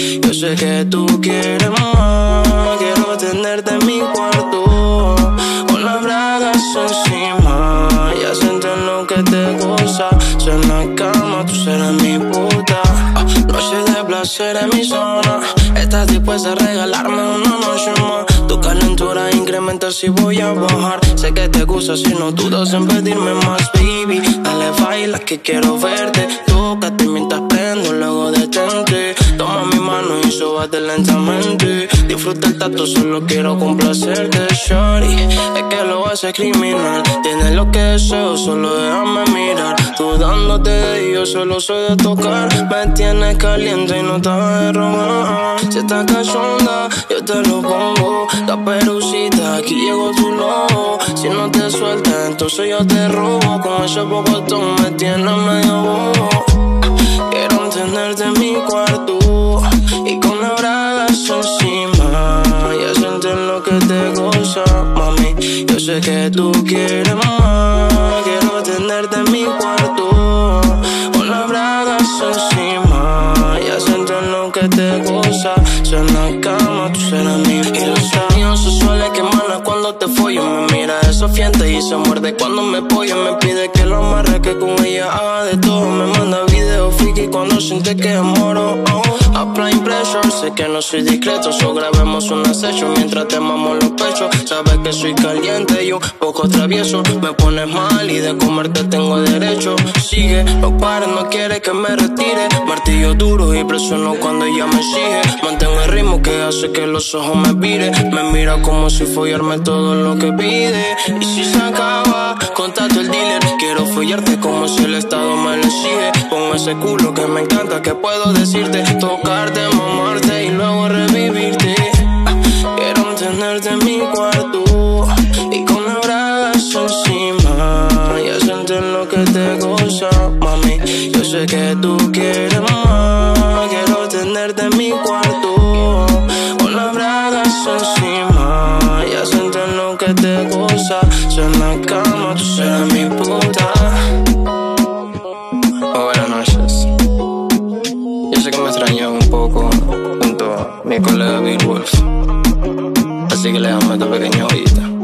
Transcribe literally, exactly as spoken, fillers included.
Yo sé que tú quieres más. Quiero tenerte en mi cuarto con las bragas encima y hacerte lo que te gusta. Si en la cama tú serás mi puta. Noche de placer en mi zona. Estás dispuesta a regalarme una noche más. Tu calentura incrementa si voy a bajar. Sé que te gusta si no dudas en pedirme más, baby. Dale, baila que quiero verte. Tócate mientras prendo, luego detente. Toma mi mano y súbate lentamente. Disfruta el tacto, solo quiero complacerte, shorty. Es que lo haces criminal. Tienes lo que deseo, solo déjame mirar. Tú dándote y yo solo soy de tocar. Me tienes caliente y no te vas a robar. Si estás cachonda, yo te lo pongo. La perucita, aquí llegó tu lobo. Si no te sueltas, entonces yo te robo. Con ese pocotón me tienes medio bobo. Quiero tenerte en mi cuarto y con las bragas encima y hacerte lo que te goza, mami. Yo sé que tú quieres más. Quiero tenerte en mi cuarto con las bragas encima y hacerte lo que te goza. Si en la cama tú serás mi puta. Y los míos se suele quemar cuando te follo. Me mira esos fientes y se muerde cuando me pollo. Me pide que lo amarre, que con ella haga de todo. Me manda videos friki cuando siente que moro. Oh, applying pressure, sé que no soy discreto. So grabemos una session mientras te mamo los pechos. Sabes que soy caliente, yo poco travieso. Me pones mal y de comerte tengo derecho. Sigue, no pares, no quiere que me retire. Martillo duro y presiono cuando ella me exige. Mantengo el ritmo que hace que los ojos me viren. Me mira como si follarme todo lo que pide. Y si se acaba, contacto el dealer. Quiero follarte como si el estado me lo exige. Con ese culo que me encanta, que puedo decirte. Tocarte, mamarte y luego revivirte. Quiero tenerte en mi cuarto y con las bragas encima y hacerte lo que te goza, mami. Yo sé que tú quieres más. Quiero tenerte en mi cuarto con las bragas encima y hacerte lo que te goza. Si en la cama tú serás mi puta. Oh, buenas noches. Yo sé que me extrañó un poco junto a mi colega Big Wolf, así que le damos esta pequeña ollita.